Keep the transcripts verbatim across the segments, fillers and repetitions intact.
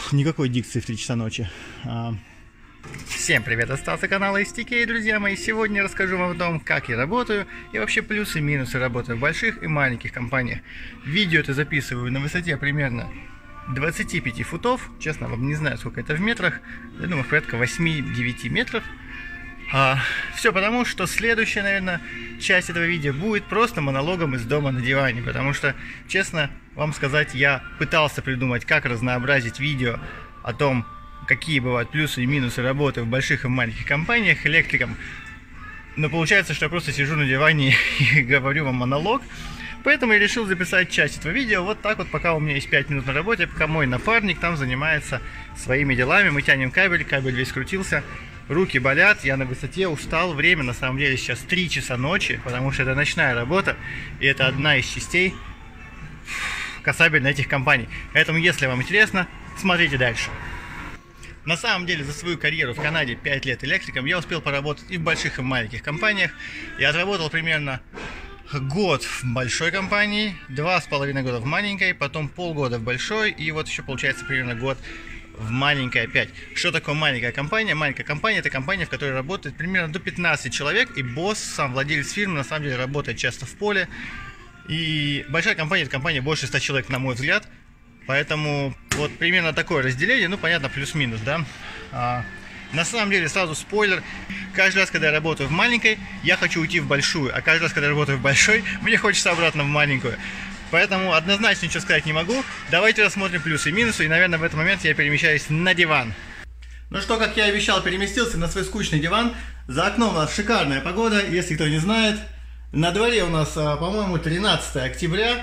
Никакой дикции в три часа ночи. Всем привет, остался канал эс ти кей, друзья мои. Сегодня расскажу вам о том, как я работаю и вообще плюсы и минусы работы в больших и маленьких компаниях. Видео это записываю на высоте примерно двадцати пяти футов. Честно, вам не знаю, сколько это в метрах. Я думаю, порядка восьми-девяти метров. А, все потому, что следующая, наверное, часть этого видео будет просто монологом из дома на диване. Потому что, честно вам сказать, я пытался придумать, как разнообразить видео о том, какие бывают плюсы и минусы работы в больших и маленьких компаниях электриком. Но получается, что я просто сижу на диване и говорю вам монолог. Поэтому я решил записать часть этого видео вот так вот, пока у меня есть пять минут на работе, пока мой напарник там занимается своими делами. Мы тянем кабель, кабель весь крутился, руки болят, я на высоте, устал. Время на самом деле сейчас три часа ночи, потому что это ночная работа, и это одна из частей касабельно этих компаний. Поэтому, если вам интересно, смотрите дальше. На самом деле, за свою карьеру в Канаде пять лет электриком я успел поработать и в больших, и в маленьких компаниях. Я отработал примерно год в большой компании, два с половиной года в маленькой, потом полгода в большой, и вот еще получается примерно год в маленькой опять. Что такое маленькая компания? Маленькая компания — это компания, в которой работает примерно до пятнадцати человек, и босс, сам владелец фирмы, на самом деле работает часто в поле. И большая компания — это компания больше ста человек, на мой взгляд. Поэтому вот примерно такое разделение, ну понятно, плюс-минус, да. А, на самом деле, сразу спойлер, каждый раз, когда я работаю в маленькой, я хочу уйти в большую, а каждый раз, когда я работаю в большой, мне хочется обратно в маленькую. Поэтому однозначно ничего сказать не могу. Давайте рассмотрим плюсы и минусы, и, наверное, в этот момент я перемещаюсь на диван. Ну что, как я и обещал, переместился на свой скучный диван. За окном у нас шикарная погода, если кто не знает. На дворе у нас, по-моему, тринадцатое октября.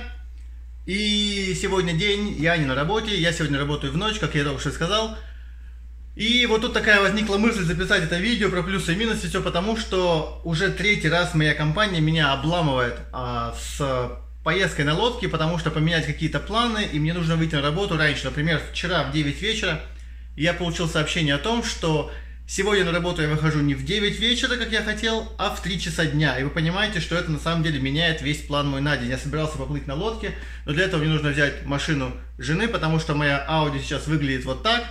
И сегодня день, я не на работе, я сегодня работаю в ночь, как я только что сказал. И вот тут такая возникла мысль записать это видео про плюсы и минусы, все потому, что уже третий раз моя компания меня обламывает а, с поездкой на лодке, потому что поменять какие-то планы, и мне нужно выйти на работу раньше. Например, вчера в девять вечера я получил сообщение о том, что сегодня на работу я выхожу не в девять вечера, как я хотел, а в три часа дня. И вы понимаете, что это на самом деле меняет весь план мой на день. Я собирался поплыть на лодке, но для этого мне нужно взять машину жены, потому что моя Audi сейчас выглядит вот так.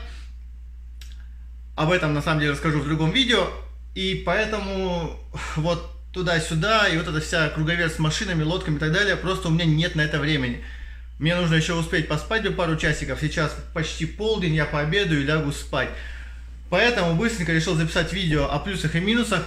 Об этом на самом деле расскажу в другом видео. И поэтому вот туда-сюда, и вот эта вся круговерть с машинами, лодками и так далее, просто у меня нет на это времени. Мне нужно еще успеть поспать пару часиков. Сейчас почти полдень, я пообедаю и лягу спать. Поэтому быстренько решил записать видео о плюсах и минусах.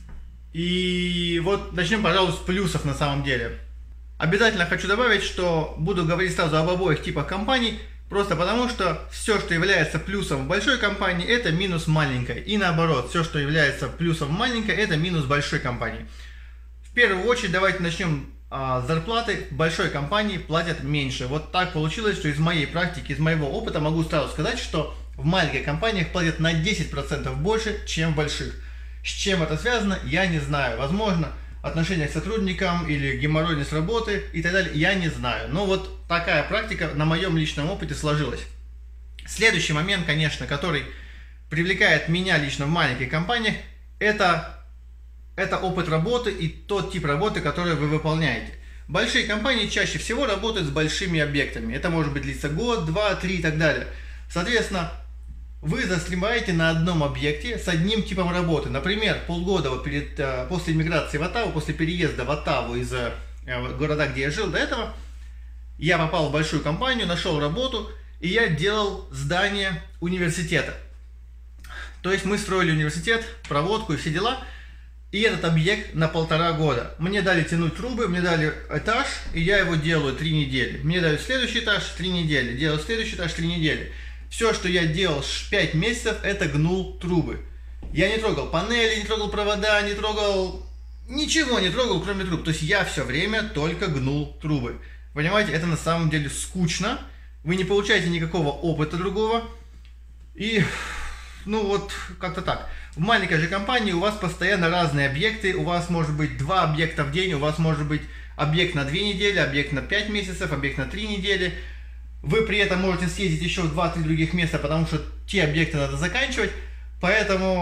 И вот начнем, пожалуй, с плюсов на самом деле. Обязательно хочу добавить, что буду говорить сразу об обоих типах компаний. Просто потому, что все, что является плюсом в большой компании, это минус маленькой. И наоборот, все, что является плюсом в маленькой, это минус большой компании. В первую очередь, давайте начнем а, с зарплаты. В большой компании платят меньше. Вот так получилось, что из моей практики, из моего опыта могу сразу сказать, что в маленьких компаниях платят на десять процентов больше, чем в больших. С чем это связано, я не знаю. Возможно, отношение к сотрудникам или геморройность работы и так далее, я не знаю. Но вот такая практика на моем личном опыте сложилась. Следующий момент, конечно, который привлекает меня лично в маленьких компаниях, это, это опыт работы и тот тип работы, который вы выполняете. Большие компании чаще всего работают с большими объектами. Это может быть длиться год, два, три и так далее. Соответственно, вы застреваете на одном объекте с одним типом работы. Например, полгода вот перед, после иммиграции в Оттаву, после переезда в Оттаву из города, где я жил до этого, я попал в большую компанию, нашел работу, и я делал здание университета. То есть мы строили университет, проводку и все дела, и этот объект на полтора года. Мне дали тянуть трубы, мне дали этаж, и я его делаю три недели. Мне дают следующий этаж, три недели, делаю следующий этаж, три недели. Все, что я делал пять месяцев, это гнул трубы. Я не трогал панели, не трогал провода, не трогал... Ничего не трогал, кроме труб. То есть я все время только гнул трубы. Понимаете, это на самом деле скучно. Вы не получаете никакого опыта другого. И, ну вот, как-то так. В маленькой же компании у вас постоянно разные объекты. У вас может быть два объекта в день. У вас может быть объект на две недели, объект на пять месяцев, объект на три недели. Вы при этом можете съездить еще в два-три других места, потому что те объекты надо заканчивать. Поэтому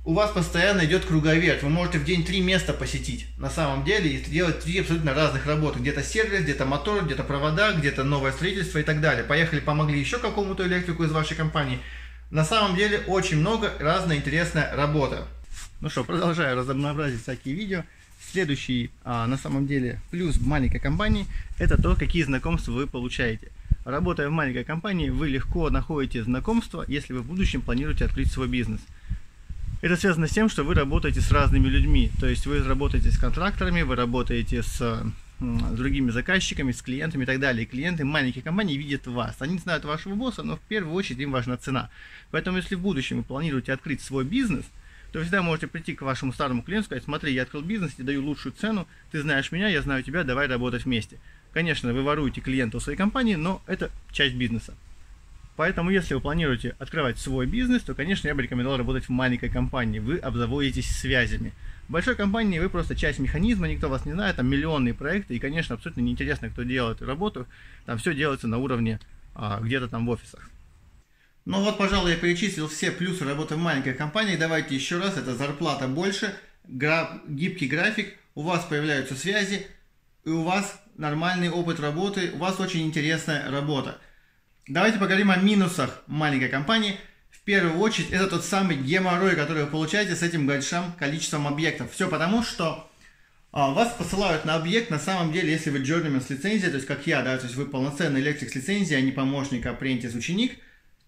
у вас постоянно идет круговерт. Вы можете в день три места посетить, на самом деле, и делать три абсолютно разных работы. Где-то сервис, где-то мотор, где-то провода, где-то новое строительство и так далее. Поехали, помогли еще какому-то электрику из вашей компании. На самом деле очень много разная интересная работа. Ну что, продолжаю разнообразить всякие видео. Следующий, а, на самом деле, плюс маленькой компании – это то, какие знакомства вы получаете. Работая в маленькой компании, вы легко находите знакомства, если вы в будущем планируете открыть свой бизнес. Это связано с тем, что вы работаете с разными людьми, то есть вы работаете с контракторами, вы работаете с, с другими заказчиками, с клиентами и так далее. И клиенты маленьких компаний видят вас, они знают вашего босса, но в первую очередь им важна цена. Поэтому если в будущем вы планируете открыть свой бизнес, то вы всегда можете прийти к вашему старому клиенту и сказать: смотри, я открыл бизнес, тебе даю лучшую цену, ты знаешь меня, я знаю тебя, давай работать вместе. Конечно, вы воруете клиента у своей компании, но это часть бизнеса. Поэтому, если вы планируете открывать свой бизнес, то, конечно, я бы рекомендовал работать в маленькой компании. Вы обзаводитесь связями. В большой компании вы просто часть механизма, никто вас не знает, там миллионные проекты, и, конечно, абсолютно неинтересно, кто делает эту работу. Там все делается на уровне а, где-то там в офисах. Ну вот, пожалуй, я перечислил все плюсы работы в маленькой компании. Давайте еще раз. Это зарплата больше, гра- гибкий график, у вас появляются связи, и у вас нормальный опыт работы, у вас очень интересная работа. Давайте поговорим о минусах маленькой компании. В первую очередь, это тот самый геморрой, который вы получаете с этим большим количеством объектов. Все потому, что а, вас посылают на объект, на самом деле, если вы journeyman с лицензией, то есть как я, да, то есть вы полноценный электрик с лицензией, а не помощник, апрентис, ученик,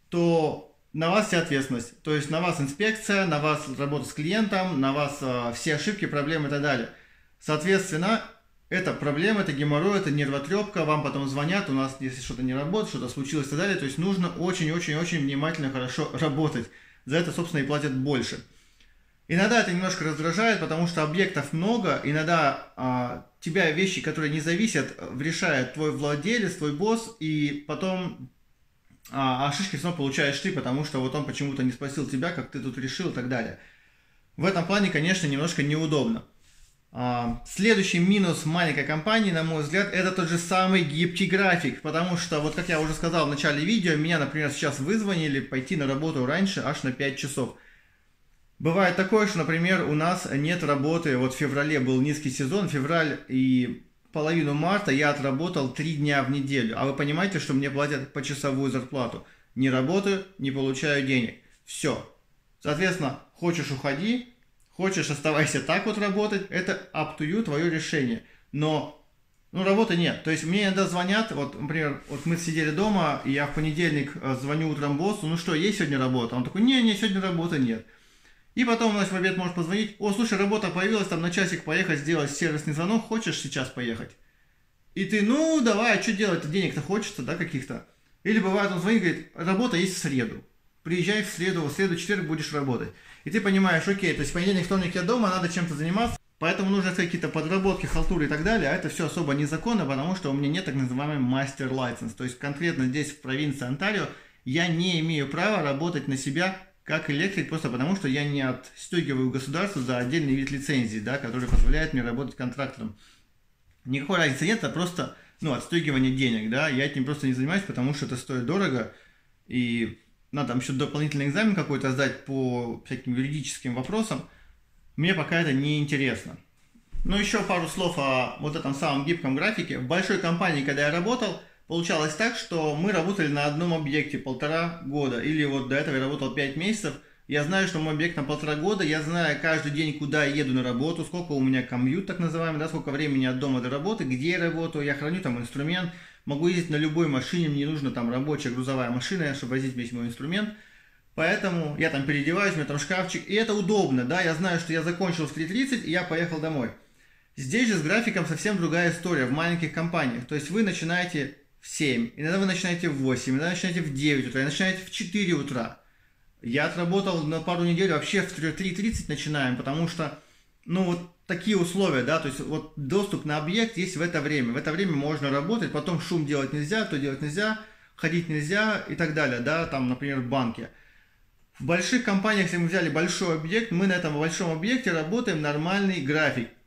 то на вас вся ответственность. То есть на вас инспекция, на вас работа с клиентом, на вас а, все ошибки, проблемы и так далее. Соответственно, это проблема, это геморрой, это нервотрепка, вам потом звонят, у нас если что-то не работает, что-то случилось и так далее. То есть нужно очень-очень-очень внимательно, хорошо работать. За это, собственно, и платят больше. Иногда это немножко раздражает, потому что объектов много, иногда а, тебя вещи, которые не зависят, решает твой владелец, твой босс, и потом а, а шишки снова получаешь ты, потому что вот он почему-то не спросил тебя, как ты тут решил и так далее. В этом плане, конечно, немножко неудобно. Следующий минус маленькой компании, на мой взгляд, это тот же самый гибкий график, потому что, вот как я уже сказал в начале видео, меня, например, сейчас вызвонили пойти на работу раньше аж на пять часов. Бывает такое, что, например, у нас нет работы, вот в феврале был низкий сезон, февраль и половину марта я отработал три дня в неделю, а вы понимаете, что мне платят почасовую зарплату. Не работаю, не получаю денег. Все. Соответственно, хочешь — уходи. Хочешь — оставайся так вот работать, это up to you, твое решение. Но, ну, работы нет. То есть мне иногда звонят, вот, например, вот мы сидели дома, и я в понедельник звоню утром боссу: ну что, есть сегодня работа? Он такой: не, не, сегодня работы нет. И потом у нас в обед может позвонить: о, слушай, работа появилась, там на часик поехать, сделать сервисный звонок, хочешь сейчас поехать? И ты: ну, давай, а что делать-то, денег-то хочется, да, каких-то. Или бывает, он звонит и говорит: работа есть в среду. Приезжай в среду, в среду, четверг будешь работать. И ты понимаешь: окей, то есть понедельник, вторник я дома, надо чем-то заниматься, поэтому нужно какие-то подработки, халтуры и так далее, а это все особо незаконно, потому что у меня нет так называемый мастер license. То есть конкретно здесь, в провинции Онтарио, я не имею права работать на себя как электрик, просто потому что я не отстегиваю государство за отдельный вид лицензии, да, который позволяет мне работать контрактором. Никакой разницы нет, это просто, ну, отстегивание денег, да, я этим просто не занимаюсь, потому что это стоит дорого, и надо там еще дополнительный экзамен какой-то сдать по всяким юридическим вопросам. Мне пока это не интересно. Ну, еще пару слов о вот этом самом гибком графике. В большой компании, когда я работал, получалось так, что мы работали на одном объекте полтора года. Или вот до этого я работал пять месяцев. Я знаю, что мой объект на полтора года. Я знаю каждый день, куда я еду на работу, сколько у меня комьют, так называемый, да, сколько времени от дома до работы, где я работаю. Я храню там инструмент. Могу ездить на любой машине, мне не нужна там рабочая грузовая машина, чтобы возить весь мой инструмент. Поэтому я там переодеваюсь, у меня там шкафчик, и это удобно, да, я знаю, что я закончил в три тридцать, и я поехал домой. Здесь же с графиком совсем другая история в маленьких компаниях. То есть вы начинаете в семь, иногда вы начинаете в восемь, иногда начинаете в девять утра, начинаете в четыре утра. Я отработал на пару недель вообще в три тридцать начинаем, потому что, ну вот, такие условия, да, то есть вот доступ на объект есть в это время. В это время можно работать, потом шум делать нельзя, то делать нельзя, ходить нельзя и так далее, да, там, например, в банке. В больших компаниях, если мы взяли большой объект, мы на этом большом объекте работаем нормальный график.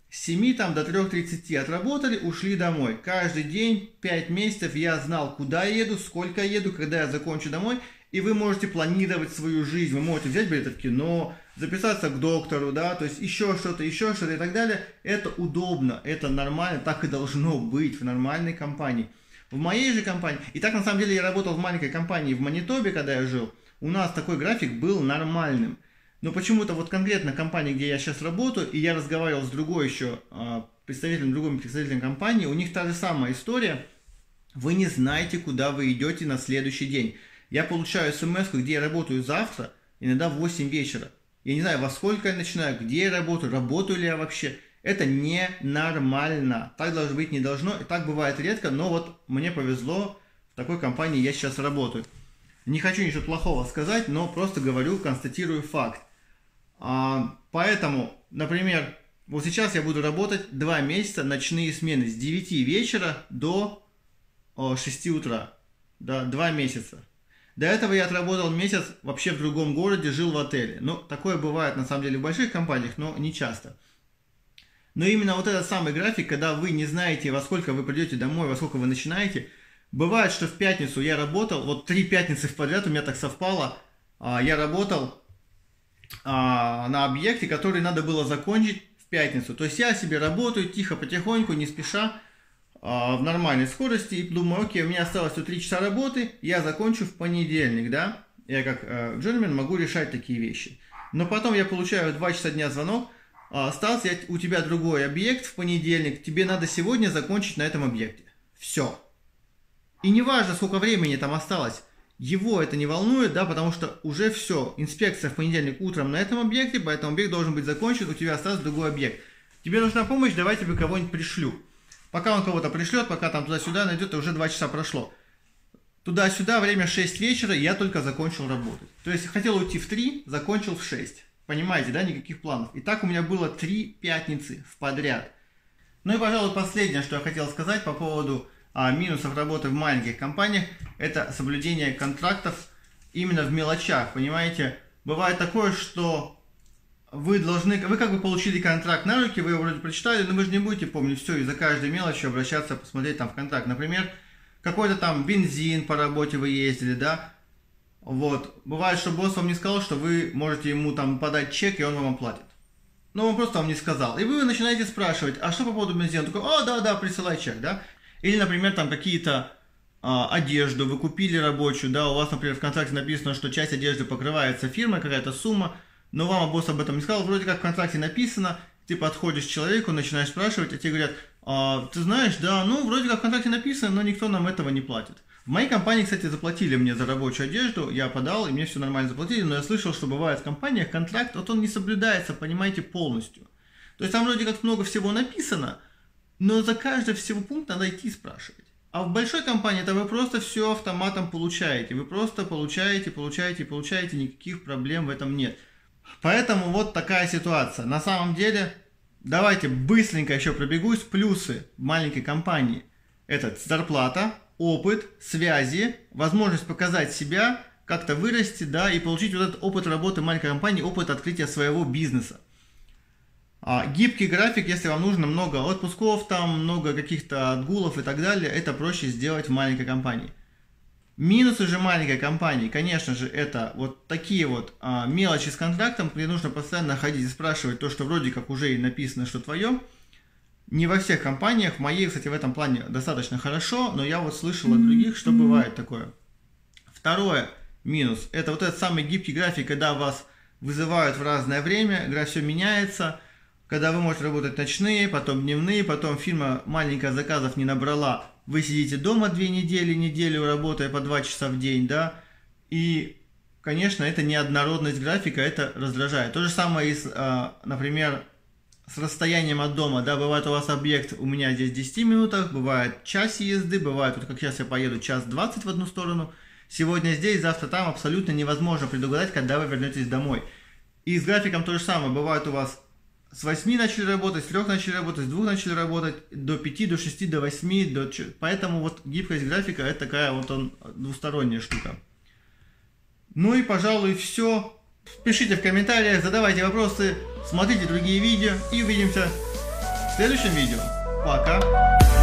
С семи там до трёх тридцати отработали, ушли домой. Каждый день, пять месяцев я знал, куда еду, сколько еду, когда я закончу домой. И вы можете планировать свою жизнь. Вы можете взять билет в кино, записаться к доктору, да, то есть еще что-то, еще что-то и так далее. Это удобно, это нормально, так и должно быть в нормальной компании. В моей же компании, и так на самом деле я работал в маленькой компании в Манитобе, когда я жил, у нас такой график был нормальным. Но почему-то вот конкретно компания, где я сейчас работаю, и я разговаривал с другой еще представителем, другим представителем компании, у них та же самая история. Вы не знаете, куда вы идете на следующий день. Я получаю смс, где я работаю завтра, иногда в восемь вечера. Я не знаю, во сколько я начинаю, где я работаю, работаю ли я вообще. Это ненормально. Так должно быть не должно. И так бывает редко, но вот мне повезло, в такой компании я сейчас работаю. Не хочу ничего плохого сказать, но просто говорю, констатирую факт. А, поэтому, например, вот сейчас я буду работать два месяца ночные смены с девяти вечера до о, шести утра. Да, два месяца. До этого я отработал месяц вообще в другом городе, жил в отеле. Ну, такое бывает на самом деле в больших компаниях, но не часто. Но именно вот этот самый график, когда вы не знаете, во сколько вы придете домой, во сколько вы начинаете. Бывает, что в пятницу я работал, вот три пятницы в подряд у меня так совпало, я работал на объекте, который надо было закончить в пятницу. То есть я себе работаю тихо, потихоньку, не спеша, в нормальной скорости, и думаю, окей, у меня осталось три часа работы, я закончу в понедельник, да, я как э, джентльмен могу решать такие вещи. Но потом я получаю в два часа дня звонок, э, Стас, я, у тебя другой объект в понедельник, тебе надо сегодня закончить на этом объекте. Все. И не важно, сколько времени там осталось, его это не волнует, да, потому что уже все, инспекция в понедельник утром на этом объекте, поэтому объект должен быть закончен, у тебя остался другой объект. Тебе нужна помощь, давай тебе кого-нибудь пришлю. Пока он кого-то пришлет, пока там туда-сюда найдет, уже два часа прошло. Туда-сюда, время шесть вечера, я только закончил работать. То есть хотел уйти в три, закончил в шесть. Понимаете, да, никаких планов. И так у меня было три пятницы в подряд. Ну и, пожалуй, последнее, что я хотел сказать по поводу а, минусов работы в маленьких компаниях, это соблюдение контрактов именно в мелочах, понимаете. Бывает такое, что... Вы должны, вы как бы получили контракт на руки, вы его вроде прочитали, но вы же не будете помнить все и за каждой мелочью обращаться, посмотреть там в контракт. Например, какой-то там бензин по работе вы ездили, да, вот. Бывает, что босс вам не сказал, что вы можете ему там подать чек, и он вам оплатит. Но он просто вам не сказал. И вы начинаете спрашивать, а что по поводу бензина? Он такой, о, да-да, присылай чек, да. Или, например, там какие-то а, одежду вы купили рабочую, да, у вас, например, в контракте написано, что часть одежды покрывается фирмой, какая-то сумма, но вам босс об этом не сказал, вроде как в контракте написано, ты подходишь к человеку, начинаешь спрашивать, а тебе говорят, а, ты знаешь, да, ну, вроде как в контракте написано, но никто нам этого не платит. В моей компании, кстати, заплатили мне за рабочую одежду, я подал, и мне все нормально заплатили, но я слышал, что бывает в компаниях контракт, вот он не соблюдается, понимаете, полностью. То есть там вроде как много всего написано, но за каждый всего пункт надо идти и спрашивать. А в большой компании это вы просто все автоматом получаете, вы просто получаете, получаете, получаете, никаких проблем в этом нет. Поэтому вот такая ситуация. На самом деле, давайте быстренько еще пробегусь. Плюсы маленькой компании. Это зарплата, опыт, связи, возможность показать себя, как-то вырасти, да, и получить вот этот опыт работы в маленькой компании, опыт открытия своего бизнеса. А, гибкий график, если вам нужно много отпусков, там много каких-то отгулов и так далее, это проще сделать в маленькой компании. Минусы же маленькой компании, конечно же, это вот такие вот а, мелочи с контрактом, где нужно постоянно ходить и спрашивать то, что вроде как уже и написано, что твое. Не во всех компаниях, в моей, кстати, в этом плане достаточно хорошо, но я вот слышал от других, что бывает такое. Второе минус, это вот этот самый гибкий график, когда вас вызывают в разное время, когда все меняется, когда вы можете работать ночные, потом дневные, потом фирма маленькая заказов не набрала, вы сидите дома две недели, неделю работая по два часа в день, да, и, конечно, это неоднородность графика, это раздражает. То же самое, и с, например, с расстоянием от дома, да, бывает у вас объект у меня здесь в десяти минутах, бывает час езды, бывает, вот как сейчас я поеду, час двадцать в одну сторону, сегодня здесь, завтра там, абсолютно невозможно предугадать, когда вы вернетесь домой. И с графиком то же самое, бывает у вас с восьми начали работать, с трех начали работать, с двух начали работать, до пяти, до шести, до восьми, до... поэтому вот гибкость графика это такая вот он двусторонняя штука. Ну и пожалуй все. Пишите в комментариях, задавайте вопросы, смотрите другие видео и увидимся следующем видео. Пока!